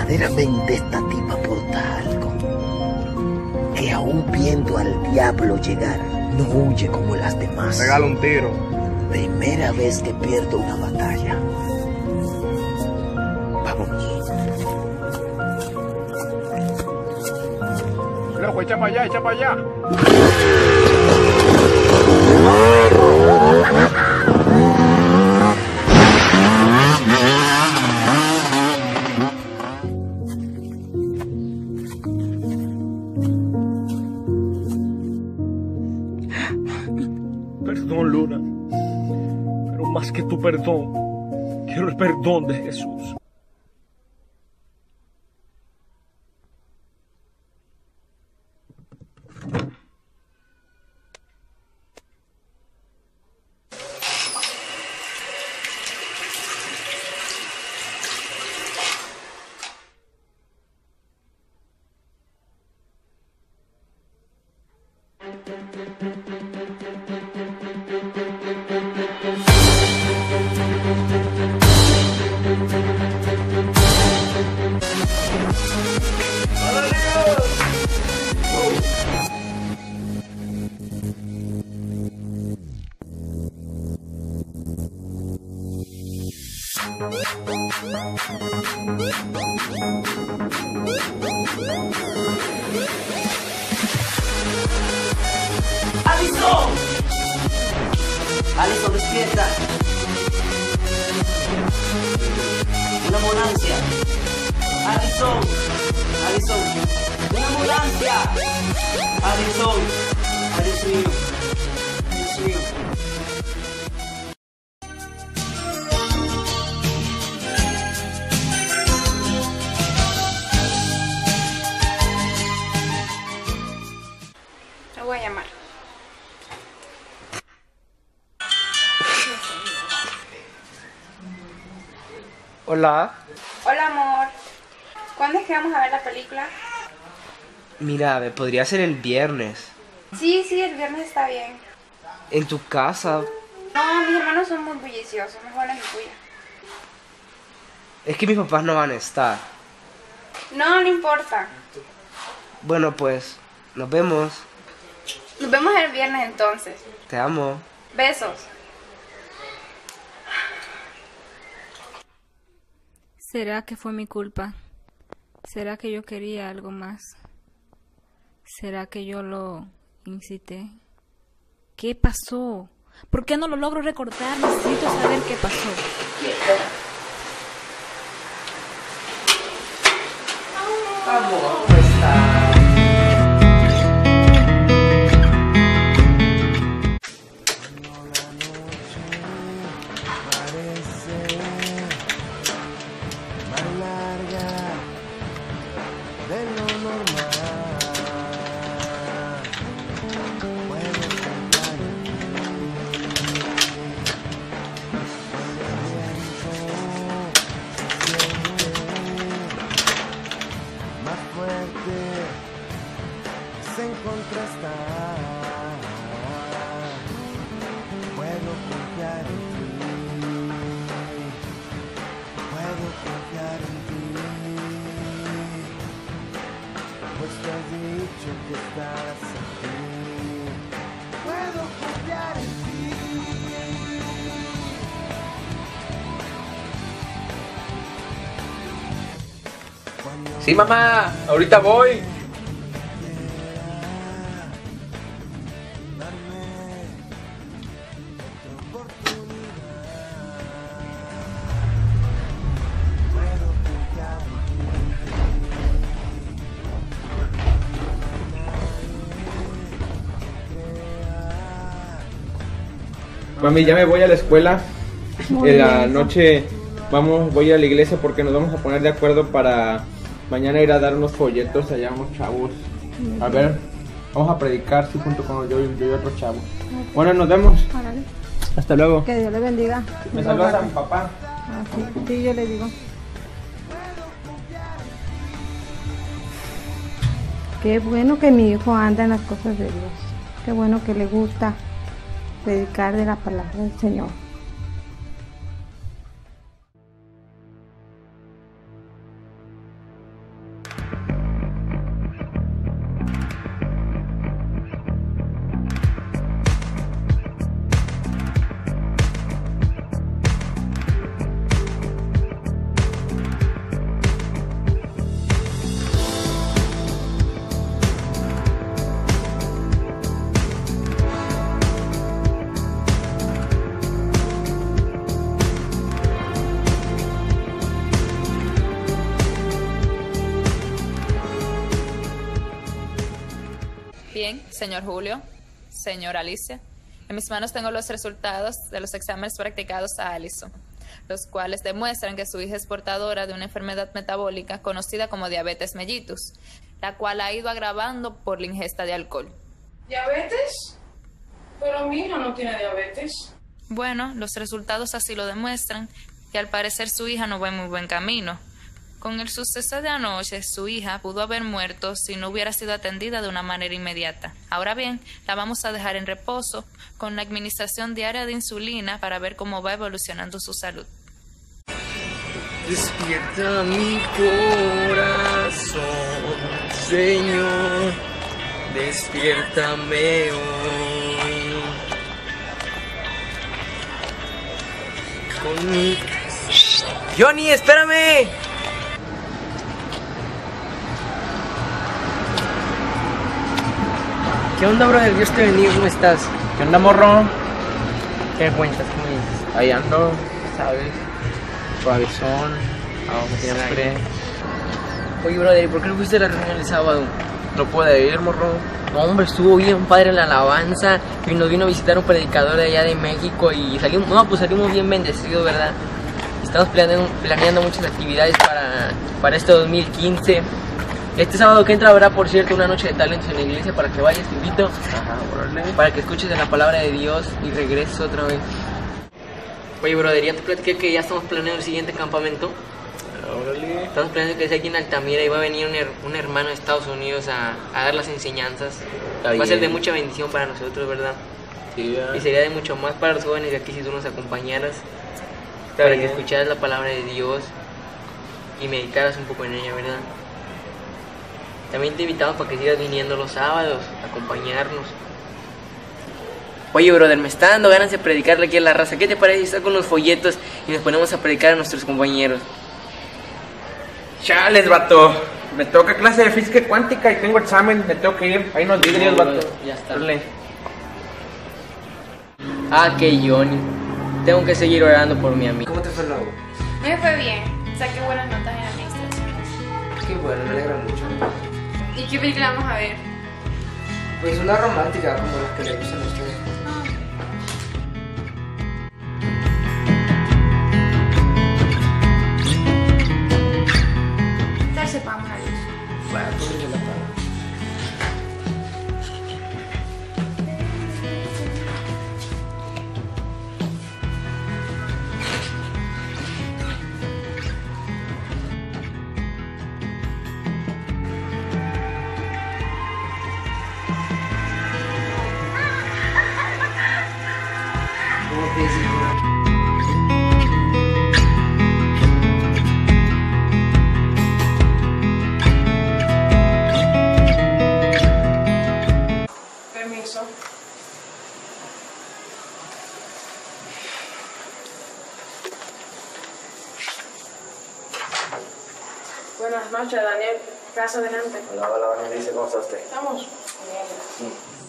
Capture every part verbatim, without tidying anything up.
Verdaderamente esta tipa porta algo, que aún viendo al diablo llegar, no huye como las demás. Regala un tiro. Primera vez que pierdo una batalla. Vámonos. Loco, echa para allá, echa para allá. Perdón, Luna, pero más que tu perdón, quiero el perdón de Jesús. ¡Alison! ¡Alison, despierta! ¡Una ambulancia! ¡Alison! ¡Alison! ¡Una ambulancia! ¡Alison! ¡Ay, Dios mío! ¡Dios mío! Lo voy a llamar. Hola. Hola, amor. ¿Cuándo es que vamos a ver la película? Mira, me podría ser el viernes. Sí, sí, el viernes está bien. En tu casa. No, mis hermanos son muy bulliciosos. Mejor en la tuya. Es que mis papás no van a estar. No, no importa. Bueno, pues, nos vemos. Nos vemos el viernes entonces. Te amo. Besos. ¿Será que fue mi culpa? ¿Será que yo quería algo más? ¿Será que yo lo incité? ¿Qué pasó? ¿Por qué no lo logro recordar? Necesito saber qué pasó. Amor, ¿cómo estás? Sí, mamá, ahorita voy. Mami, ya me voy a la escuela. Muy En la bien. noche vamos, voy a la iglesia porque nos vamos a poner de acuerdo para mañana ir a dar unos folletos allá a unos chavos. A ver, vamos a predicar, sí, junto con yo, yo y otros chavos. Bueno, nos vemos. Órale. Hasta luego. Que Dios le bendiga. Me saludas a mi papá. Ah, sí, sí, yo le digo. Qué bueno que mi hijo anda en las cosas de Dios. Qué bueno que le gusta predicar de la palabra del Señor. Bien, señor Julio, señora Alicia, en mis manos tengo los resultados de los exámenes practicados a Alison, los cuales demuestran que su hija es portadora de una enfermedad metabólica conocida como diabetes mellitus, la cual ha ido agravando por la ingesta de alcohol. ¿Diabetes? Pero mi hija no tiene diabetes. Bueno, los resultados así lo demuestran, y al parecer su hija no va en muy buen camino. Con el suceso de anoche, su hija pudo haber muerto si no hubiera sido atendida de una manera inmediata. Ahora bien, la vamos a dejar en reposo con la administración diaria de insulina para ver cómo va evolucionando su salud. Despierta mi corazón, Señor, despiértame hoy. Con mi... ¡Johnny, espérame! ¿Qué onda, brother? Dios te bendiga, ¿cómo estás? ¿Qué onda, morro? ¿Qué me cuentas? ¿Cómo dices? Ahí ando, ¿sabes? Suavizón, como siempre. Oye, brother, ¿y por qué no fuiste a la reunión el sábado? No puede ir, morro. No, hombre, estuvo bien padre la alabanza y nos vino a visitar un predicador de allá de México y salimos, no, pues salimos bien bendecidos, ¿verdad? Estamos planeando, planeando muchas actividades para, para este dos mil quince. Este sábado que entra habrá, por cierto, una noche de talentos en la iglesia para que vayas, te invito. Ajá, órale. Para que escuches de la palabra de Dios y regreses otra vez. Oye, brother, ya te platiqué que ya estamos planeando el siguiente campamento. Órale. Estamos planeando que sea aquí en Altamira y va a venir un, her un hermano de Estados Unidos a, a dar las enseñanzas. Está va a ser de bien. mucha bendición para nosotros, ¿verdad? Sí, ya. Y sería de mucho más para los jóvenes de aquí si tú nos acompañaras. Está para bien. que escucharas la palabra de Dios y meditaras un poco en ella, ¿verdad? También te invitamos para que sigas viniendo los sábados a acompañarnos. Oye, brother, me está dando ganas de predicarle aquí a la raza. ¿Qué te parece si estás con los folletos y nos ponemos a predicar a nuestros compañeros? Chales, vato. Me toca clase de física cuántica y tengo examen. Me tengo que ir. Ahí nos vidrios, No, vato. ya está. Órale. Ah, que Johnny. Tengo que seguir orando por mi amigo. ¿Cómo te fue el nuevo? Me fue bien. Saqué buenas notas en administración. Qué bueno, me alegra mucho. ¿Y qué película vamos a ver? Pues una romántica como las que le gustan a ustedes. Tal sepamos la luz. Bueno, pues yo la pago. ¿Cómo te dices? Permiso. Buenas noches, Daniel. Casa adelante. Hola, hola, Vanessa, ¿cómo está usted? ¿Estamos? Sí.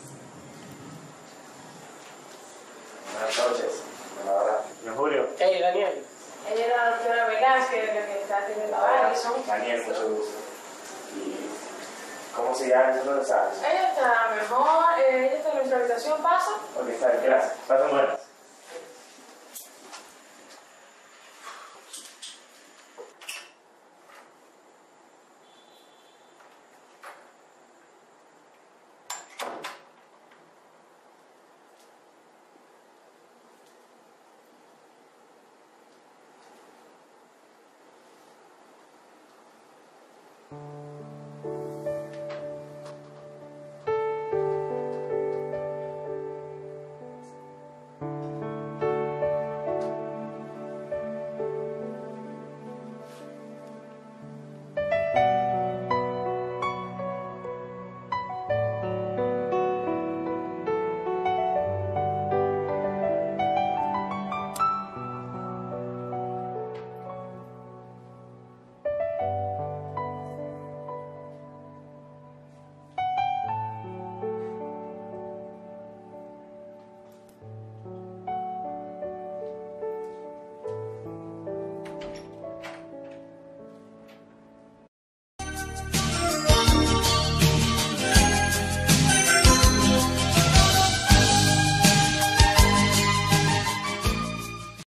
Buenas noches. Hola, hola. Julio. Hey, Daniel. Ella es la doctora Velázquez, la que está atendiendo a Alison. Daniel, mucho gusto. ¿Y cómo se llama? ¿Dónde sabes? Ella está mejor, eh, ella está en nuestra habitación, pasa. Ok, está bien, gracias. Pasen buenas.